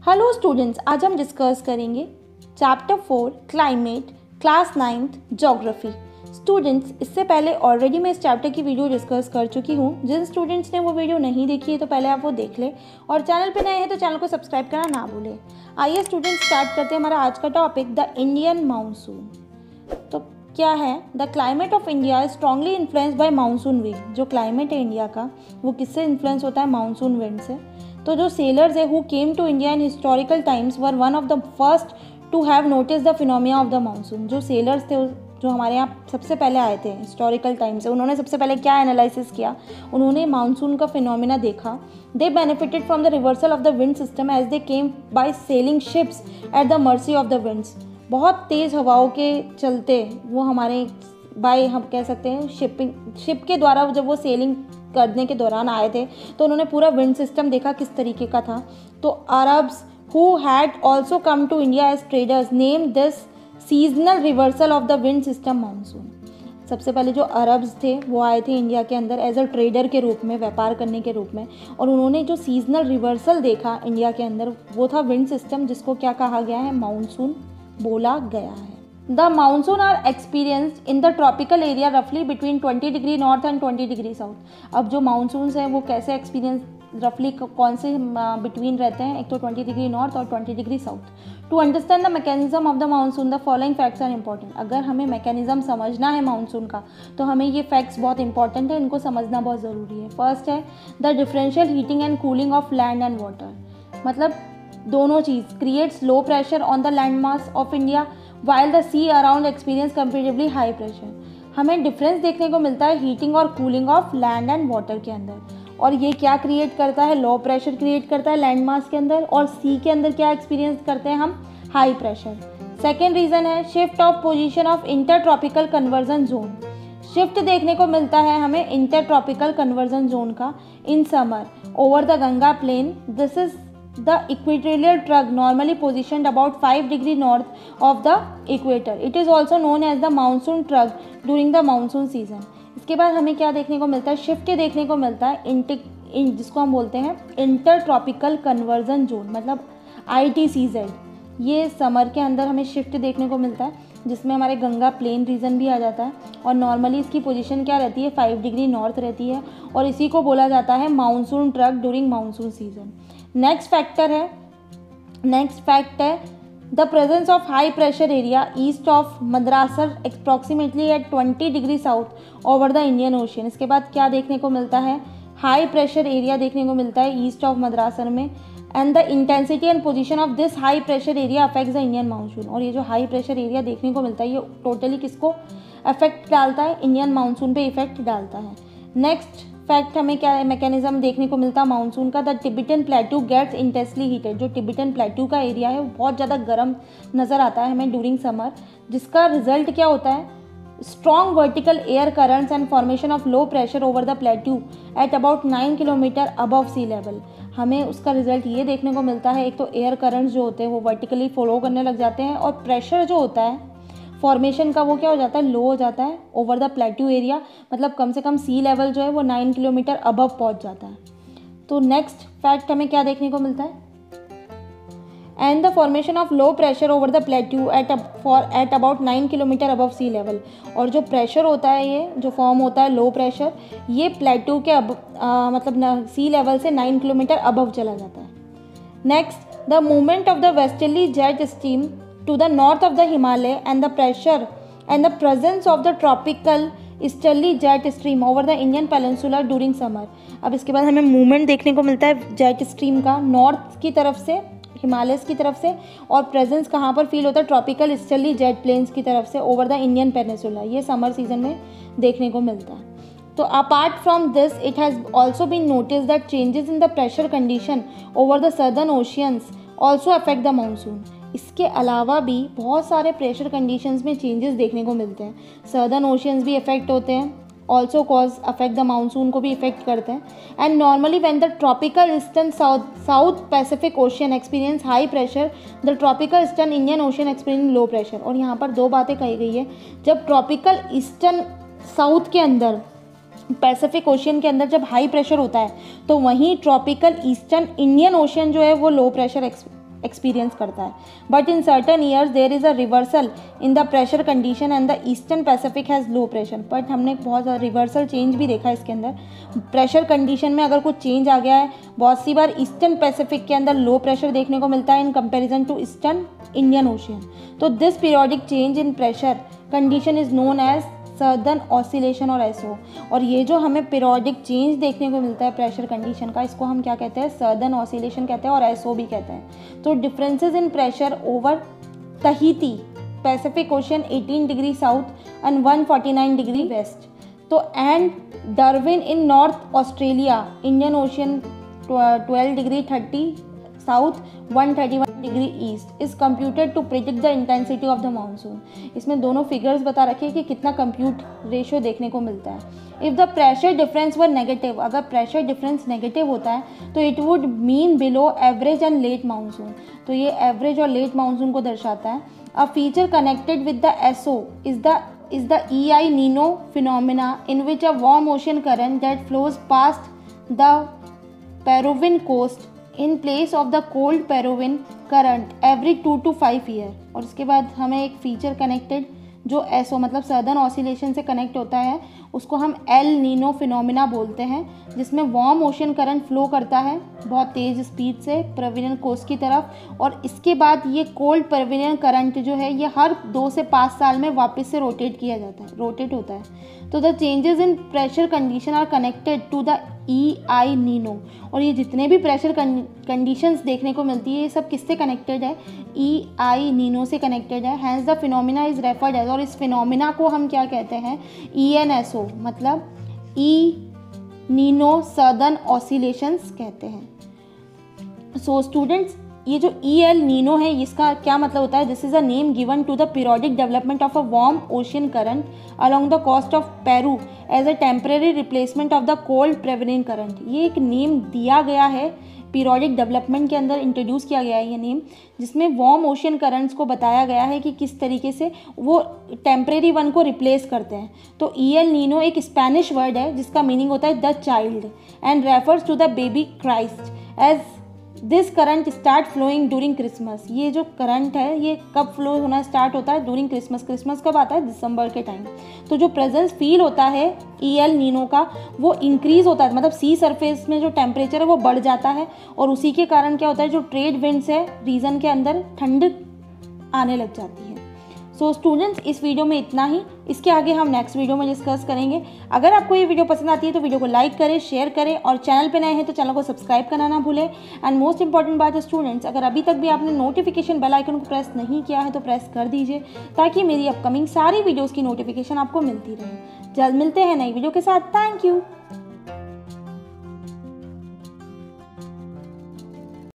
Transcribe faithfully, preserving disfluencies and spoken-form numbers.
Hello students, आज हम discuss करेंगे chapter four climate, class ninth geography. Students, इससे पहले ऑलरेडी मैं इस चैप्टर की वीडियो डिस्कस कर चुकी हूँ। जिन स्टूडेंट्स ने वो वीडियो नहीं देखी है तो पहले आप वो देख लें, और चैनल पे नए हैं तो चैनल को सब्सक्राइब करना ना भूलें। आइए स्टूडेंट्स, स्टार्ट करते हैं हमारा आज का टॉपिक, द इंडियन मानसून। तो क्या है, the climate of India is strongly influenced by monsoon wind. जो क्लाइमेट है इंडिया का वो किससे इन्फ्लुएंस होता है? मानसून विंड से। तो जो सेलर्स है who came to India in historical times were one of the first to have notice the phenomena of the monsoon. जो सेलर्स थे जो हमारे यहाँ सबसे पहले आए थे हिस्टोरिकल टाइम से, उन्होंने सबसे पहले क्या एनालिसिस किया? उन्होंने मानसून का फिनोमिना देखा। They benefited from the reversal of the wind system as they came by sailing ships at the mercy of the winds. बहुत तेज़ हवाओं के चलते वो हमारे बाय हम कह सकते हैं शिपिंग शिप के द्वारा जब वो सेलिंग करने के दौरान आए थे तो उन्होंने पूरा विंड सिस्टम देखा किस तरीके का था। तो Arabs who had also come to India as traders name this seasonal reversal of the wind system monsoon. सबसे पहले जो अरब्स थे वो आए थे इंडिया के अंदर एज अ ट्रेडर के रूप में, व्यापार करने के रूप में, और उन्होंने जो सीजनल रिवर्सल देखा इंडिया के अंदर वो था विंड सिस्टम, जिसको क्या कहा गया है? मानसून बोला गया है। The monsoon are experienced in the tropical area रफली between twenty degree north and twenty degree south. अब जो मानसून्स हैं वो कैसे एक्सपीरियंस रफली कौन से बिटवीन रहते हैं? एक तो ट्वेंटी डिग्री नॉर्थ और twenty degree south. To understand the mechanism of the monsoon the following facts are important. अगर हमें मैकेनिज्म समझना है मानसून का तो हमें ये फैक्ट्स बहुत इंपॉर्टेंट है, इनको समझना बहुत ज़रूरी है। फर्स्ट है the differential heating and cooling of land and water. मतलब दोनों चीज़ creates low pressure on the land mass of India while the sea around experience comparatively high pressure. हमें डिफरेंस देखने को मिलता है हीटिंग और cooling of land and water के अंदर, और ये क्या क्रिएट करता है? लो प्रेशर क्रिएट करता है लैंड मास के अंदर, और सी के अंदर क्या एक्सपीरियंस करते हैं हम? High pressure. सेकेंड रीज़न है shift of position of inter tropical convergence zone. Shift देखने को मिलता है हमें इंटर ट्रॉपिकल कन्वर्जन जोन का in summer over the Ganga plain. This is the equatorial trug normally positioned about five degree north of the equator. It is also known as the monsoon trug during the monsoon season. इसके बाद हमें क्या देखने को मिलता है? Shift देखने को मिलता है इंटिक इन जिसको हम बोलते हैं इंटर ट्रॉपिकल कन्वर्जन जोन, मतलब आई टी सी जेड। ये समर के अंदर हमें शिफ्ट देखने को मिलता है जिसमें हमारे गंगा प्लेन रीजन भी आ जाता है, और नॉर्मली इसकी पोजीशन क्या रहती है? फाइव डिग्री नॉर्थ रहती है, और इसी को बोला जाता है monsoon trough during monsoon season. Next factor है नेक्स्ट फैक्ट है the presence of high pressure area east of Madagascar approximately at twenty degree south over the Indian ocean. इसके बाद क्या देखने को मिलता है? हाई प्रेशर एरिया देखने को मिलता है ईस्ट ऑफ मद्रासर में, and the intensity and position of this high pressure area affects the Indian monsoon. और ये जो हाई प्रेशर एरिया देखने को मिलता है ये टोटली किसको अफेक्ट डालता है? इंडियन मानसून पे इफेक्ट डालता है। नेक्स्ट फैक्ट हमें क्या मैकेनिज्म देखने को मिलता है मानसून का? The Tibetan plateau gets intensely heated. जो टिबेटन प्लेट्यू का एरिया है वो बहुत ज़्यादा गर्म नज़र आता है हमें ड्यूरिंग समर, जिसका रिजल्ट क्या होता है? Strong vertical air currents and formation of low pressure over the plateau at about nine kilometre above sea level. हमें उसका रिजल्ट ये देखने को मिलता है, एक तो एयर करंट्स जो होते हैं वो वर्टिकली फ्लो करने लग जाते हैं, और प्रेशर जो होता है फॉर्मेशन का वो क्या हो जाता है? लो हो जाता है ओवर द प्लेट्यू एरिया, मतलब कम से कम सी लेवल जो है वो नाइन किलोमीटर अबव पहुंच जाता है। तो नेक्स्ट फैक्ट हमें क्या देखने को मिलता है? And the formation of low pressure over the plateau at for at about nine kilometre above sea level. और जो प्रेशर होता है ये जो फॉर्म होता है लो प्रेशर, ये प्लेट्यू के अब आ, मतलब सी लेवल से नाइन किलोमीटर अबव चला जाता है। Next the movement of the westerly jet stream to the north of the Himalaya and the pressure and the presence of the tropical easterly jet stream over the Indian peninsula during summer। अब इसके बाद हमें movement देखने को मिलता है jet stream का north की तरफ से, हिमालयस की तरफ से, और प्रेजेंस कहाँ पर फील होता है? ट्रॉपिकल ईस्टर्ली जेट प्लेन्स की तरफ से ओवर द इंडियन पेनिसुला। ये समर सीजन में देखने को मिलता है। तो apart from this it has also been notice that changes in the pressure condition over the southern oceans also affect the monsoon. इसके अलावा भी बहुत सारे प्रेशर कंडीशंस में चेंजेस देखने को मिलते हैं। सदर्न ओशियंस भी इफेक्ट होते हैं, also cause affect the monsoon को भी इफेक्ट करते हैं। And normally when the tropical eastern south south Pacific Ocean experience high pressure, the tropical eastern Indian Ocean experience low pressure. और यहाँ पर दो बातें कही गई है, जब ट्रॉपिकल ईस्टर्न साउथ के अंदर पैसिफिक ओशियन के अंदर जब हाई प्रेशर होता है तो वहीं ट्रॉपिकल ईस्टर्न इंडियन ओशियन जो है वो लो प्रेशर एक्सपीरियंस करता है. But in certain years there is a reversal in the pressure condition and the eastern Pacific has low pressure. But हमने बहुत ज़्यादा रिवर्सल चेंज भी देखा है इसके अंदर. प्रेशर कंडीशन में अगर कुछ चेंज आ गया है, बहुत सी बार ईस्टर्न पैसिफिक के अंदर लो प्रेशर देखने को मिलता है in comparison to eastern Indian Ocean. तो this periodic change in pressure condition is known as southern oscillation और एसओ. और ये जो हमें पीरियोडिक चेंज देखने को मिलता है प्रेशर कंडीशन का, इसको हम क्या कहते हैं, सर्दर्न ऑसिलेशन कहते हैं और एसओ भी कहते हैं. तो differences in pressure over Tahiti Pacific Ocean eighteen degree south and one forty nine degree west. तो and Darwin in north Australia Indian Ocean twelve degree thirty south one thirty one degree east is computed to predict the intensity of the monsoon. इसमें दोनों figures बता रखे हैं कि कितना compute ratio देखने को मिलता है. If the pressure difference were negative, अगर प्रेशर डिफरेंस नेगेटिव होता है तो it would mean below average and late monsoon. तो ये एवरेज और लेट मानसून को दर्शाता है. A feature connected with the SO is the is the E I Nino phenomena in which a warm ocean current that flows past the Peruvian coast in place of the cold Peruvian current every two to five year. और उसके बाद हमें एक feature connected जो SO मतलब southern oscillation से connect होता है उसको हम एल नीनो फिनोमिना बोलते हैं, जिसमें वार्म ओशन करंट फ्लो करता है बहुत तेज़ स्पीड से पेरुवियन कोस्ट की तरफ. और इसके बाद ये कोल्ड पेरुवियन करंट जो है ये हर दो से पाँच साल में वापस से रोटेट किया जाता है रोटेट होता है. तो the changes in pressure condition are connected to the E I Nino. और ये जितने भी प्रेशर कंडीशंस देखने को मिलती है ये सब किससे कनेक्टेड है, ई आई नीनो से कनेक्टेड है. Hence the phenomena is referred as, और इस फिनोमिना को हम क्या कहते हैं, ई एन एस ओ मतलब ई नीनो सर्दर्न ऑसिलेशंस कहते हैं. सो स्टूडेंट्स, ये जो ई एल नीनो है इसका क्या मतलब होता है, this is a name given to the periodic development of a warm ocean current along the coast of Peru as a temporary replacement of the cold Peruvian current. ये एक नेम दिया गया है पीरियोडिक डेवलपमेंट के अंदर, introduce किया गया है ये नेम, जिसमें वार्म ओशियन करंट्स को बताया गया है कि किस तरीके से वो टेम्परेरी वन को रिप्लेस करते हैं. तो ई एल नीनो एक स्पेनिश वर्ड है जिसका मीनिंग होता है the child and refers to the baby Christ as this current start flowing during Christmas. ये जो करंट है ये कब फ्लो होना स्टार्ट होता है, ड्यूरिंग क्रिसमस. क्रिसमस कब आता है, दिसंबर के टाइम. तो जो प्रेजेंस फील होता है ई एल नीनो का वो इंक्रीज होता है, मतलब सी सरफेस में जो टेम्परेचर है वो बढ़ जाता है और उसी के कारण क्या होता है, जो ट्रेड विंड्स है रीजन के अंदर ठंड आने लग जाती है. सो स्टूडेंट्स, इस वीडियो में इतना ही. इसके आगे हम नेक्स्ट वीडियो में डिस्कस करेंगे. अगर आपको ये वीडियो पसंद आती है तो वीडियो को लाइक करें, शेयर करें और चैनल पे नए हैं तो चैनल को सब्सक्राइब करना ना भूलें. एंड मोस्ट इंपॉर्टेंट बात है स्टूडेंट्स, अगर अभी तक भी आपने नोटिफिकेशन बेल आइकन को प्रेस नहीं किया है तो प्रेस कर दीजिए ताकि मेरी अपकमिंग सारी वीडियोज़ की नोटिफिकेशन आपको मिलती रहे. जल्द मिलते हैं नई वीडियो के साथ. Thank you.